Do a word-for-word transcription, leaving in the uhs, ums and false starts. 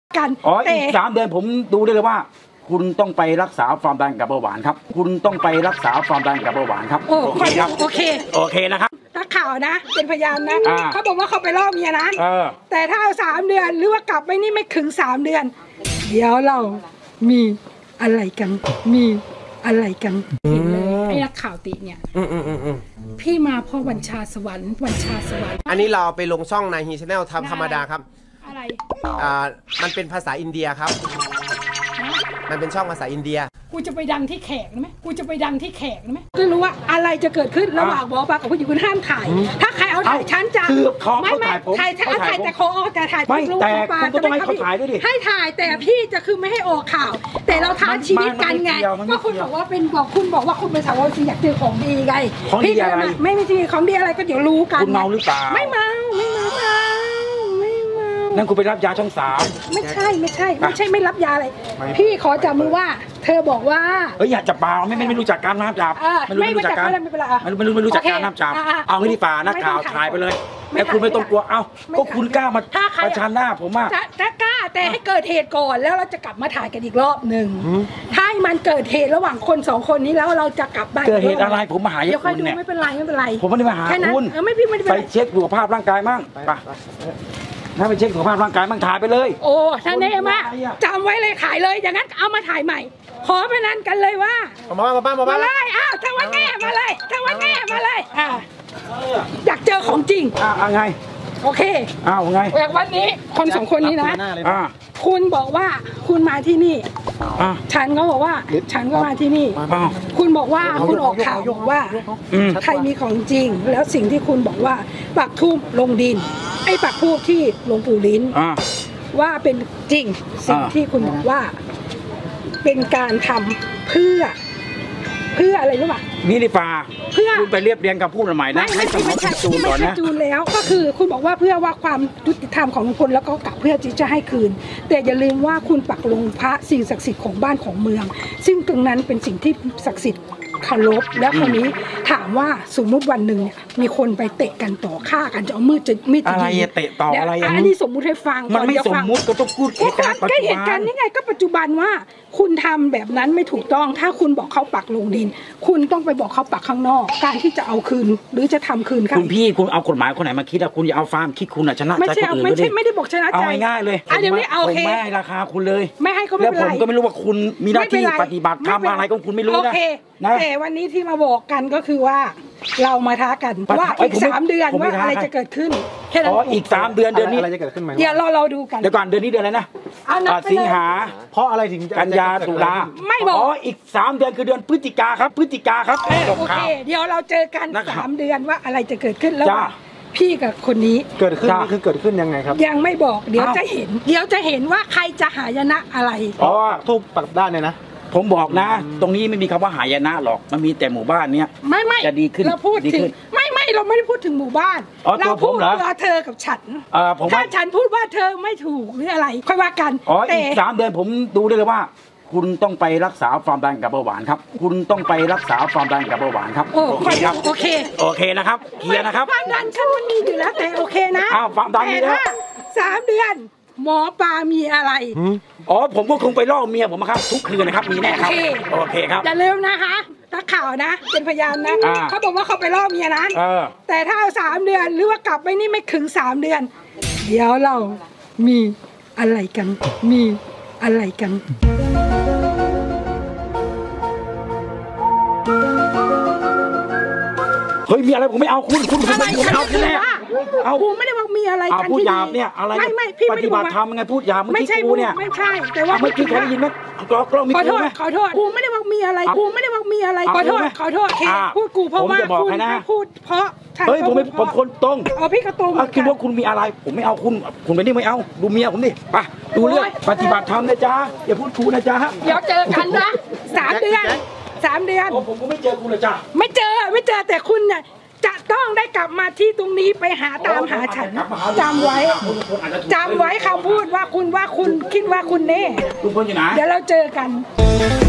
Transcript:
กันอ๋ออีกสามเดือนผมดูได้เลยว่าคุณต้องไปรักษาความดันกับเบาหวานครับคุณต้องไปรักษาความดันกับเบาหวานครับโอเคครับโอเคโอเคนะครับนักข่าวนะเป็นพยานนะเขาบอกว่าเขาไปล่อเมียนะแต่ถ้าเอาสามเดือนหรือว่ากลับไปนี่ไม่ถึงสามเดือนเดี๋ยวเรามีอะไรกันมีอะไรกันเห็นเลยไอ้นักข่าวติเนี่ยพี่มาเพราะวัญชาสวรรค์วัญชาสวรรค์อันนี้เราไปลงช่องในฮีชแนลทำธรรมดาครับอะไรอ่ามันเป็นภาษาอินเดียครับมันเป็นช่องภาษาอินเดียกูจะไปดังที่แขกไหมกูจะไปดังที่แขกไหมก็รู้ว่าอะไรจะเกิดขึ้นระหว่างหมอปลากับผู้หญิงคุณห้ามถ่ายถ้าใครเอาถ่ายฉันจะไม่ไม่ถ่ายถ่ายถ่ายแต่เขาแต่ถ่ายไม่แต่คุณก็ต้องให้เขาถ่ายด้วยดิให้ถ่ายแต่พี่จะคือไม่ให้ออกข่าวแต่เราท้าชีวิตกันไงก็คุณบอกว่าเป็นบอกคุณบอกว่าคุณเป็นสาวอยากเจอของดีไงพี่จะไม่ไม่จริงของดีอะไรก็เดี๋ยวรู้กันคุณเมาหรือเปล่าไม่เมาไม่เมานั่นคุณไปรับยาช่องสามไม่ใช่ไม่ใช่ไม่ใช่ไม่รับยาอะไรพี่ขอจับมือว่าเธอบอกว่าเฮ้ยอยากจับเปล่าไม่ไม่ไม่รู้จักการน้ำจับไม่รู้จักการไม่เป็นไรไม่รู้ไม่รู้จักการน้ำจับเอางี้ดีฝ่านักข่าวถ่ายไปเลยแต่คุณไม่ต้องกลัวเอ้าก็คุณกล้ามาประชันหน้าผมอ่ะถ้ากล้าแต่ให้เกิดเหตุก่อนแล้วเราจะกลับมาถ่ายกันอีกรอบหนึ่งถ้ามันเกิดเหตุระหว่างคนสองคนนี้แล้วเราจะกลับบ้านเกิดเหตุอะไรผมมาหาคุณเนี่ยไม่เป็นไรไม่เป็นไรผมไม่ได้มาหาคุณไม่พี่ไม่ได้ไปเช็คสุขภาพร่างกายมั่งไปถ้าไปเช็คสุขภาพร่างกายมั่งถ่ายไปเลยโอ้ท่านเนมาจำไว้เลยขายเลยอย่างนั้นเอามาถ่ายใหม่ขอพนันกันเลยว่ามาบ้านมาบ้านมาบ้านเลยอ้าวทั้งวันแง่มาเลยทั้งวันแง่มาเลยอ่าอยากเจอของจริงอ่าไงโอเคอ้าวไงแบบวันนี้คนสองคนนี้นะคุณบอกว่าคุณมาที่นี่ฉันก็บอกว่าฉันก็มาที่นี่คุณบอกว่าคุณออกข่าวบอกว่าใครมีของจริงแล้วสิ่งที่คุณบอกว่าปักทูบลงดินไอ้ปักทูบที่หลวงปู่ลิ้นว่าเป็นจริงสิ่งที่คุณบอกว่าเป็นการทำเพื่อเพื่ออะไรรู้ป่ะมิริฟาเพื่อคุณไปเรียบเรียงกับพูดใหม่นะไม่ไม่ใช่จูนก่อนนะจูนแล้วก็คือคุณบอกว่าเพื่อว่าความยุติธรรมของคนแล้วก็กลับเพื่อที่จะให้คืนแต่อย่าลืมว่าคุณปักลงพระสิ่งศักดิ์สิทธิ์ของบ้านของเมืองซึ่งตรงนั้นเป็นสิ่งที่ศักดิ์สิทธิ์เคารพแล้วคราวนี้ถามว่าสมมติวันหนึ่งเนี่ยมีคนไปเตะกันต่อฆ่ากันจะเอามืดจะมีดอะไรเตะต่ออะไรอันนี้สมมุติให้ฟังมันไม่สมมุติก็ต้องพูดเหตุการณ์ปัจจุบันก็เหตุการณ์นี่ไงก็ปัจจุบันว่าคุณทำแบบนั้นไม่ถูกต้องถ้าคุณบอกเขาปักลงดินคุณต้องไปบอกเขาปักข้างนอกการที่จะเอาคืนหรือจะทำคืนคุณพี่คุณเอากฎหมายคนไหนมาคิดอะคุณอย่าเอาฟาร์มคิดคุณอะชนะใจคนอื่นไม่ใช่ไม่ได้บอกชนะใจเอาง่ายเลยเดี๋ยวนี้เอาผมไม่ให้ราคาคุณเลยไม่ให้ก็ไม่เป็นไรแล้วผมก็ไม่รู้ว่าคุณมีหน้าที่ปฏิบัติทำอะไรก็คุณไม่รู้นะแต่วันนี้ที่มาบอกกันก็คือว่าเรามาท้ากันว่าอีกสามเดือนว่าอะไรจะเกิดขึ้นแค่นั้นอ๋ออีกสามเดือนเดือนนี้อะไรจะเกิดขึ้นไหมเดี๋ยวเราเราดูกันเดี๋ยวก่อนเดือนนี้เดือนอะไรนะสิงหาเพราะอะไรถึงกันยาตุลาไม่บอกอ๋ออีกสามเดือนคือเดือนพฤศจิกาครับพฤศจิกาครับโอเคเดี๋ยวเราเจอกันสามเดือนว่าอะไรจะเกิดขึ้นแล้วพี่กับคนนี้เกิดขึ้นนี่คือเกิดขึ้นยังไงครับยังไม่บอกเดี๋ยวจะเห็นเดี๋ยวจะเห็นว่าใครจะหายนะอะไรอ๋อทูบปักด้านเนี่ยนะผมบอกนะตรงนี้ไม่มีคำว่าหายนะหรอกมันมีแต่หมู่บ้านเนี้ยไม่ไม่จะดีขึ้นเราพูดถึงไม่ไม่เราไม่ได้พูดถึงหมู่บ้านเราพูดว่าเธอกับฉันถ้าฉันพูดว่าเธอไม่ถูกหรืออะไรค่อยว่ากันอ๋ออีกสามเดือนผมดูได้เลยว่าคุณต้องไปรักษาความดันกับเบาหวานครับคุณต้องไปรักษาความดันกับเบาหวานครับโอเคครับโอเคโอเคนะครับเคลียร์นะครับความดันฉันมันมีอยู่แล้วแต่โอเคนะอ้าวความดันมีแล้วสามเดือนหมอปลามีอะไรอ๋อผมก็คงไปล่อเมียผมครับทุกคืนนะครับมีแน่ครับโอเคครับอย่าลืมนะคะนักข่าวนะเป็นพยานนะเขาบอกว่าเขาไปล่อเมียนะแต่ถ้าเอาสามเดือนหรือว่ากลับไปนี่ไม่ถึงสามเดือนเดี๋ยวเรามีอะไรกันมีอะไรกันเฮ้ยมีอะไรผมไม่เอาคุณคุณคุณไม่เอาคุณแน่เอาผมไม่ได้บอกมีอะไรกันพูดหยาบเนี่ยอะไรไม่ไม่พี่ปฏิบัติธรรมไงพูดหยาบเมื่อกี้กูเนี่ยไม่ใช่แต่ว่าเมื่อกี้เขาได้ยินไหมกล้องกล้องมีกูไหมขอโทษกูไม่ได้บอกมีอะไรกูไม่ได้บอกมีอะไรขอโทษขอโทษพูดกูเพราะว่าคุณพูดเพราะเฮ้ยผมไม่ผมคนตรงเอาพี่ก็ตรงคิดว่าคุณมีอะไรผมไม่เอาคุณคุณไปนี่ไม่เอาดูเมียผมดิไปดูเรื่องปฏิบัติธรรมนะจ๊ะอย่าพูดกูนะจ๊ะเดี๋ยวเจอกันนะสามเดือนสามเดือนผมก็ไม่เจอคุณเลยจ้ะไม่เจอไม่เจอแต่คุณเนี่ยจะต้องได้กลับมาที่ตรงนี้ไปหาตามหาฉันจำไว้จำไว้คำพูดว่าคุณว่าคุณคิดว่าคุณเน่เดี๋ยวเราเจอกัน